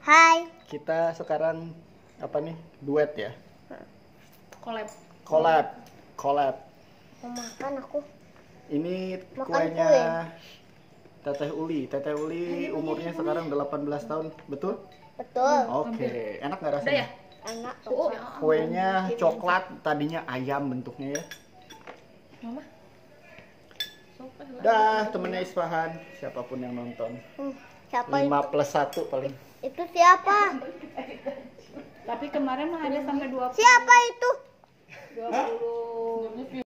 Hai. Kita sekarang apa nih? Duet ya? Collab. Mau makan aku. Ini Makan kuenya kue. Teteh Uli. Teteh Uli umurnya sekarang 18 tahun, betul? Betul. Oke, enak nggak Udah rasanya? ya? Enak. Kuenya coklat, tadinya ayam bentuknya ya. Mama. Dah, temennya Isfahan, siapapun yang nonton. Siapa 5+1 paling. itu? Siapa? Tapi kemarin mah ada sampai 20. Siapa itu? 20